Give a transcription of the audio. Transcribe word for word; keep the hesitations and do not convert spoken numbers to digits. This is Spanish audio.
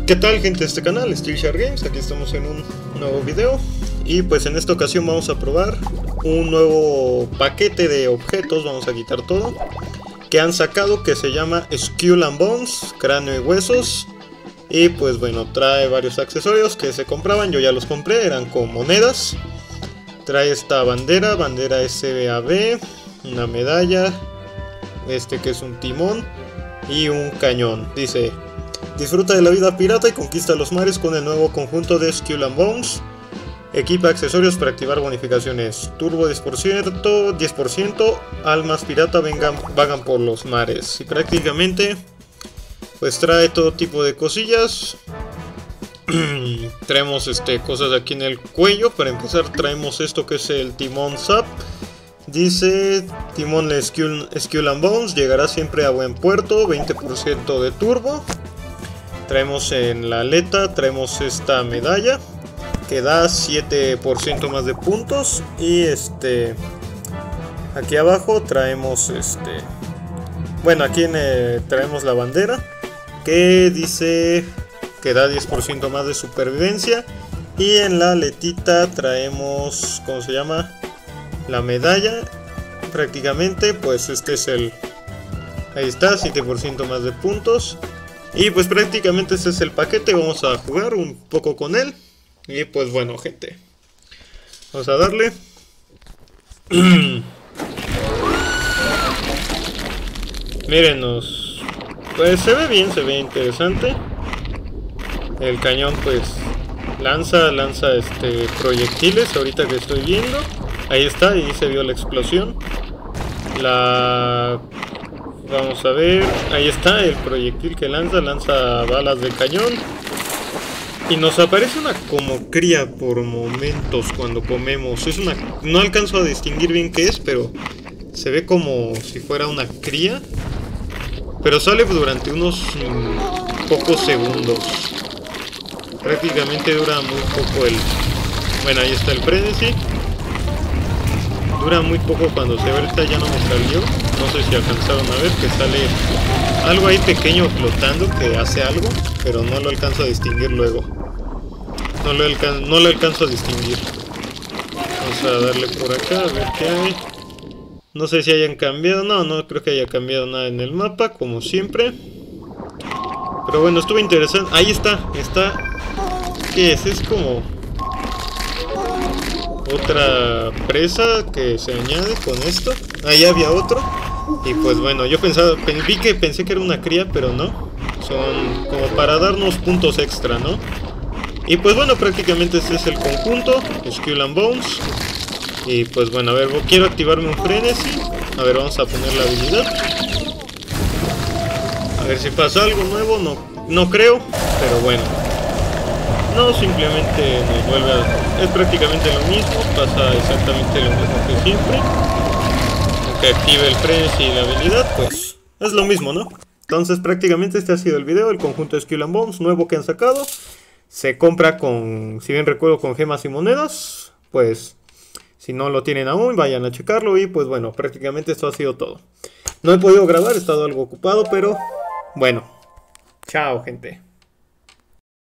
¿Qué tal, gente de este canal? SteelShark Games, aquí estamos en un nuevo video. Y pues en esta ocasión vamos a probar un nuevo paquete de objetos, vamos a quitar todo, que han sacado, que se llama Skull and Bones, cráneo y huesos. Y pues bueno, trae varios accesorios que se compraban, yo ya los compré, eran con monedas. Trae esta bandera, bandera S B A B, una medalla, este que es un timón y un cañón. Dice: disfruta de la vida pirata y conquista los mares con el nuevo conjunto de Skull and Bones. Equipa accesorios para activar bonificaciones. Turbo diez por ciento, diez por ciento, almas pirata vengan, vagan por los mares. Y prácticamente pues trae todo tipo de cosillas. Traemos este, cosas aquí en el cuello. Para empezar traemos esto que es el timón S A P. Dice: timón de Skull, Skull and Bones llegará siempre a buen puerto, veinte por ciento de turbo. Traemos en la aleta, traemos esta medalla que da siete por ciento más de puntos. Y este aquí abajo traemos este bueno, aquí en, eh, traemos la bandera que dice que da diez por ciento más de supervivencia. Y en la aletita traemos, ¿cómo se llama?, la medalla. Prácticamente pues este es el, ahí está, siete por ciento más de puntos. Y pues prácticamente este es el paquete. Vamos a jugar un poco con él. Y pues bueno, gente, vamos a darle. Mírenos, pues se ve bien, se ve interesante. El cañón pues lanza, lanza este proyectiles, ahorita que estoy viendo. Ahí está, y se vio la explosión. La... Vamos a ver, ahí está el proyectil que lanza, lanza balas de cañón. Y nos aparece una como cría por momentos cuando comemos. Es una, no alcanzo a distinguir bien qué es, pero se ve como si fuera una cría. Pero sale durante unos mmm, pocos segundos. Prácticamente dura muy poco el... Bueno, ahí está el Frenzy. Dura muy poco cuando se ve. Ahorita ya no me salió. No sé si alcanzaron a ver que sale algo ahí pequeño flotando que hace algo, pero no lo alcanzo a distinguir luego. No lo, alcan no lo alcanzo a distinguir. Vamos a darle por acá a ver qué hay. No sé si hayan cambiado. No, no creo que haya cambiado nada en el mapa, como siempre. Pero bueno, estuvo interesante. Ahí está, está. ¿Qué es? Es como otra presa que se añade con esto. Ahí había otro. Y pues bueno, yo pensaba, vi que pensé que era una cría, pero no. Son como para darnos puntos extra, ¿no? Y pues bueno, prácticamente este es el conjunto Skull and Bones. Y pues bueno, a ver, quiero activarme un Frenzy. A ver, vamos a poner la habilidad. A ver si pasa algo nuevo. No, no creo, pero bueno. No, simplemente nos vuelve a... Es prácticamente lo mismo, pasa exactamente lo mismo que siempre. Aunque active el Frenzy y la habilidad, pues es lo mismo, ¿no? Entonces prácticamente este ha sido el video, el conjunto de Skull and Bones nuevo que han sacado. Se compra con, si bien recuerdo, con gemas y monedas. Pues si no lo tienen aún, vayan a checarlo. Y pues bueno, prácticamente esto ha sido todo. No he podido grabar, he estado algo ocupado, pero bueno. Chao, gente.